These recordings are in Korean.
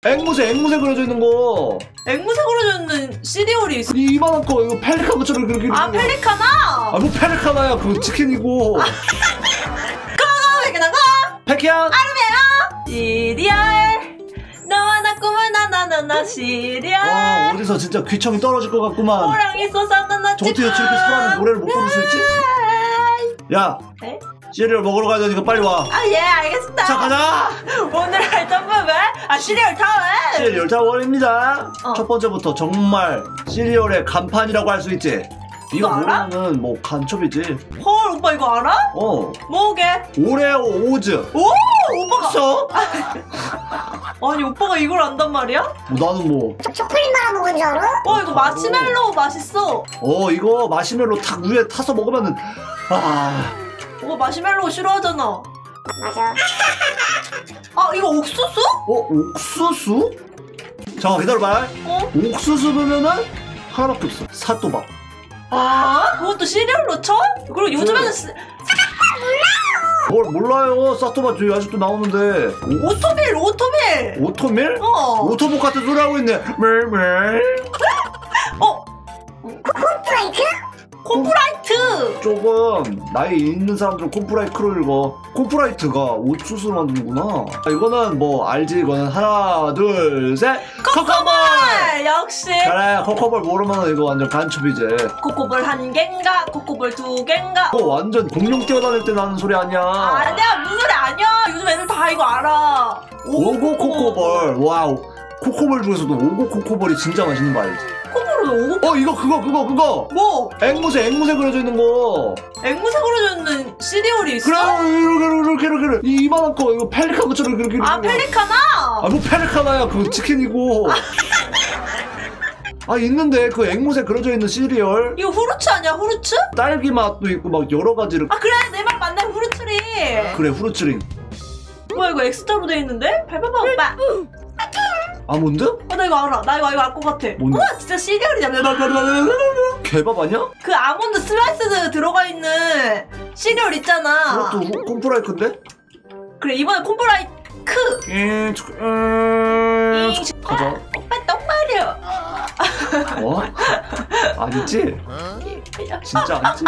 앵무새 그려져 있는 거. 앵무새 그려져 있는 시리얼이 있어. 이만한 거 이거 펠리칸 것처럼 그렇게. 아 펠리카나? 아 뭐 펠리카나야 그거 치킨이고. 그거 패키야. 아름이에요. 시리얼 너와 나 꿈을 나나나나 시리얼. 와 어디서 진짜 귀청이 떨어질 것 같구만. 호랑이 쏘사나나 저 어떻게 저렇게 사람이 노래를 못 부를 수 있지? 야 네? 시리얼 먹으러 가야 되니까 빨리 와. 아 예 알겠습니다. 자 가자. 오늘 할 점프는 시리얼 타워. 시리얼 타워입니다. 어. 첫 번째부터 정말 시리얼의 간판이라고 할 수 있지. 이거 이거 알아? 모르면은 뭐 간첩이지. 헐 오빠 이거 알아? 어. 뭐게? 오레오 오즈. 오 오빠가 써? 아니 오빠가 이걸 안단 말이야? 뭐 나는 뭐. 초콜릿 말아 먹은 줄 알아? 이거 마시멜로우 맛있어. 이거 마시멜로 탁 위에 타서 먹으면은 오빠 마시멜로우 싫어하잖아. 맞아. 아 이거 옥수수? 옥수수? 잠깐 기다려봐. 옥수수 보면은 하나밖에 없어. 사또밥. 그것도 시리얼로 쳐? 그리고 요즘에는 뭘 몰라요. 사또밥 저기 아직도 나오는데. 오토밀. 오토밀? 오토복 같은 소리 하고 있네. 멜멜. 콤프라이트. 조금 나이 있는 사람들은 콤프라이트로 읽어. 콤프라이트가 옥수수로 만드는구나. 이거는 뭐 알지? 이거는 하나 둘 셋 코코볼. 역시 그래 코코볼 모르면 이거 완전 간첩이지. 코코볼 한 갠가 코코볼 두 갠가. 이거 완전 공룡 뛰어다닐 때 나는 소리 아니야. 아니야 무슨 소리 아니야. 요즘 애들 다 이거 알아. 오고 코코볼. 와우. 코코볼 중에서도 오고 코코볼이 진짜 맛있는 거 알지? 코코볼은 오고? 이거 그거 뭐? 앵무새 그려져 있는 거. 앵무새 그려져 있는 시리얼이 있어? 그래 이렇게 이만한 거 이거 펠리칸 것처럼 그렇게. 아 펠리카나? 뭐 펠리카나야 그거 치킨이고. 있는데 그 앵무새 그려져 있는 시리얼. 이거 후르츠 아니야 후르츠? 딸기 맛도 있고 막 여러 가지를. 그래 내 말 맞네 후르츠리. 그래 후르츠링. 뭐야 이거 엑스트라로 돼 있는데? 밟아봐 오빠. 아몬드? 나 이거 알아. 나 이거 알 것 같아. 뭔데? 우와 진짜 시리얼이야. 개밥 아니야? 그 아몬드 슬라이스 들어가 있는 시리얼 있잖아. 그것도 콤프라이크인데? 그래 이번에 콤프라이크. 가자. 오빠 똑바려. 아니지? 진짜 아니지?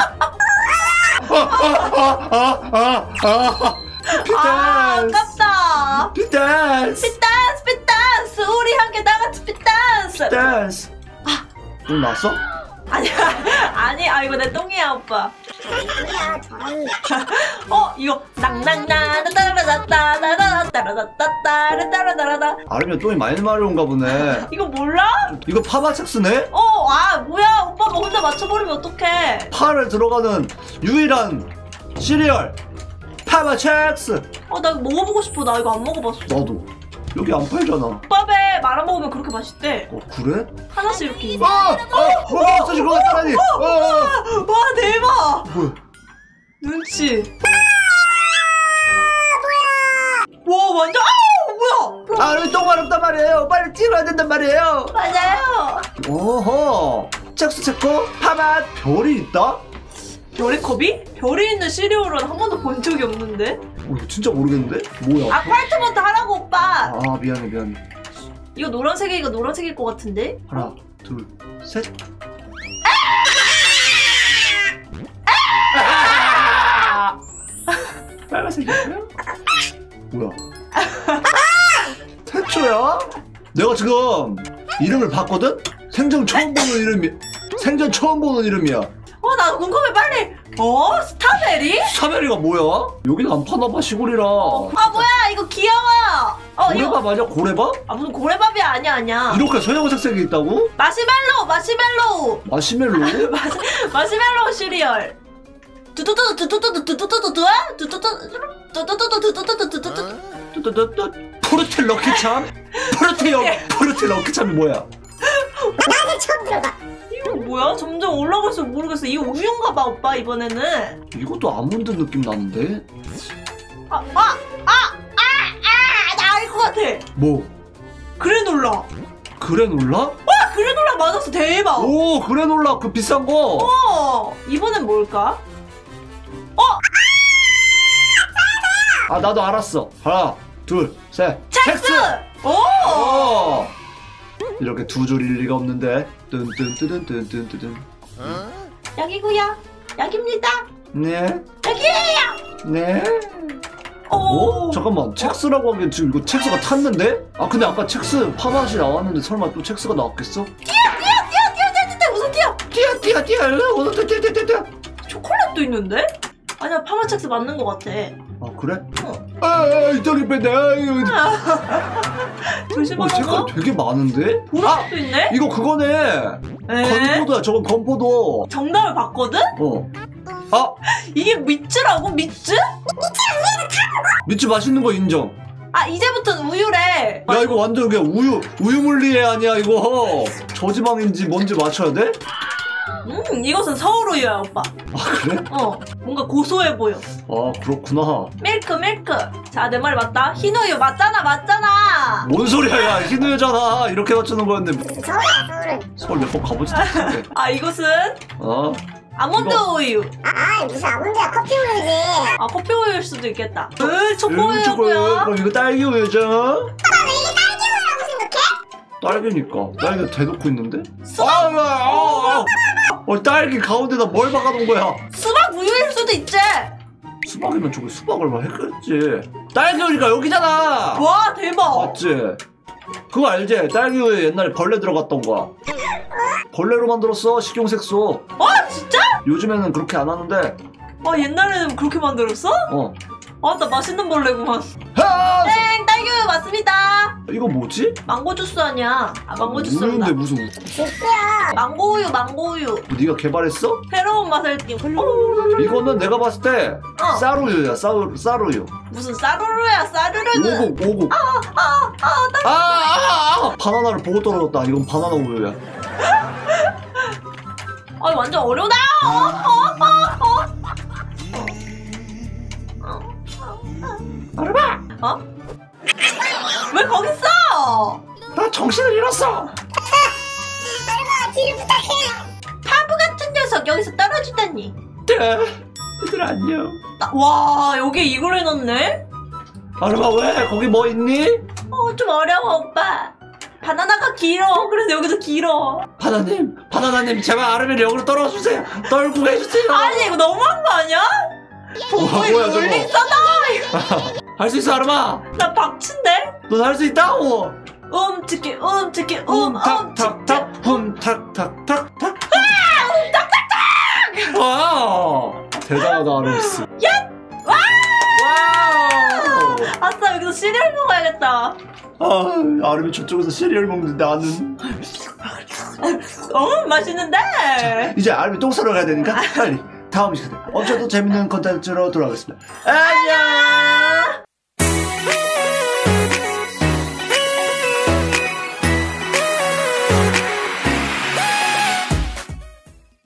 아깝다. 피댄스 피댄스 우리 함께 다 같이 피댄스. 똥 났어? 아니 이거 내 똥이야 오빠. 뭐야 저런. 이거 낭낭나 따라따라따라따라따라따라따라따라따라따라. 아르면 똥이 많이 마려운가 보네. 이거 몰라? 이거 파마첵스네? 뭐야 오빠가 혼자 맞춰버리면 어떡해. 파를 들어가는 유일한 시리얼 파마첵스. 나 이거 먹어보고 싶어. 나 이거 안 먹어봤어. 나도 여기 안 팔잖아. 밥에 말아 먹으면 그렇게 맛있대. 그래? 하나씩 이렇게. 뭐가 없어질 것 같다니. 와 대박. 뭐야? 눈치. 와 완전 뭐야? 아르면 똥 마렵단 말이에요. 빨리 찍어야 된단 말이에요. 맞아요. 오호. 첵스 체코 파맛 별이 있다? 별의 컵이? 별이 있는 시리얼은 한 번도 본 적이 없는데? 이거 진짜 모르겠는데? 뭐야? 아쿠아트먼트 하라고 오빠. 미안해. 이거 노란색이니까 노란색일 것 같은데? 하나 둘 셋. 빨간색이야? 뭐야? 태초야? 내가 지금 이름을 봤거든? 생전 처음 보는 이름이야. 나 궁금해 빨리. 스타베리? 스타베리가 뭐야? 여기는 안 파나봐 시골이라. 뭐야 이거 귀여워. 고래밥 아니야? 고래밥? 무슨 고래밥이야. 아니야. 이렇게 선형색색이 있다고? 마시멜로우. 마시멜로? 마시멜로우 시리얼. 포르테 럭키참? 포르테 럭키참이 뭐야? 나도 처음 들어봐. 이거 뭐야? 점점 올라갈수록 모르겠어. 이거 우유인가 봐 오빠 이번에는. 이것도 아몬드 느낌 나는데? 나 알 것 같아. 뭐? 그래놀라. 그래놀라? 그래놀라 맞았어. 대박. 오 그래놀라 그 비싼 거. 이번엔 뭘까? 나도 알았어. 하나 둘 셋. 첵스. 이렇게 두 줄일 리가 없는데. 뚠뚠뚠뚠뚠뚠뚠. 여기구요. 여기입니다. 네. 여기에요. 네. 오. 잠깐만, 첵스라고 하기엔 지금 이거 첵스가 탔는데? 아 근데 아까 첵스 파맛이 나왔는데 설마 또 첵스가 나왔겠어? 뛰어. 무슨 뛰어? 뛰어 오늘 뛰어. 초콜릿도 있는데? 아니야 파마첵스 맞는 것 같아. 아 그래? 어. 저기 뺀다. 조심하라고. 색깔 되게 많은데? 보라색도 있네? 이거 그거네. 에? 건포도야, 저건 건포도. 정답을 봤거든? 아, 이게 미츠라고? 미츠? 미츠 맛있는 거 인정. 아 이제부터는 우유래. 야 이거 완전 그냥 우유 물리에 아니야 이거. 저지방인지 뭔지 맞춰야 돼? 이것은 서울 우유야 오빠. 아 그래? 뭔가 고소해 보여. 아 그렇구나. 밀크. 자 내 말이 맞다. 흰 우유 맞잖아. 뭔 소리야, 야 흰우유잖아. 이렇게 맞추는 거였는데. 서울이야, 서울은. 서울 몇 번 가보지 못했는데. 아 이것은 아몬드 이거. 우유. 무슨 아몬드야, 커피 우유지. 아 커피 우유일 수도 있겠다. 초코우유고요. 그럼 이거 딸기 우유죠? 왜 이게 딸기 우유라고 생각해? 딸기니까. 딸기 대놓고 있는데? 수박? 딸기 가운데다 뭘 박아놓은 거야? 수박 우유일 수도 있지. 수박이면 저기 수박을 막 했겠지. 딸기 우유가 여기잖아. 와 대박. 맞지? 그거 알지? 딸기 우유에 옛날에 벌레 들어갔던 거야. 벌레로 만들었어, 식용색소. 진짜? 요즘에는 그렇게 안 하는데. 옛날에는 그렇게 만들었어? 나 맛있는 벌레구만. 아! 땡 딸기 우유 맞습니다. 이거 뭐지? 망고 주스 아니야. 망고 주스다. 우유인데 무슨 주스야. 망고 우유. 네가 개발했어? 새로운 맛을 이거는 내가 봤을 때 쌀우유야, 쌀우유. 무슨 싸루르는. 오곡. 바나나를 보고 떨어졌다. 이건 바나나 우유야. 완전 어려우다. 아르바! 왜 거기 있어? 나 정신을 잃었어. 뒤를 부탁해. 바보 같은 녀석 여기서 떨어지다니. 얘들아 안녕. 와 여기 이걸 해놨네? 아르바 왜? 거기 뭐 있니? 좀 어려워 오빠. 바나나가 길어. 그래서 여기서 길어. 바나나님 제발 아르베를 여기로 떨어주세요. 떨고 해주세요. 아니 이거 너무한 거 아니야? 뭐야 저거? 롤링서다. 할 수 있어 아르바. 나 박친데? 넌 할 수 있다고. 치키 탁탁탁탁 탁탁탁탁. 와 대단하다 아르스. 와우. 아싸 여기서 시리얼 먹어야겠다. 아르비 저쪽에서 시리얼 먹는데 나는. 맛있는데? 이제 아르비 똥 싸러 가야 되니까 빨리 다음 시간에 엄청 또 재밌는 컨텐츠로 돌아오겠습니다. 안녕.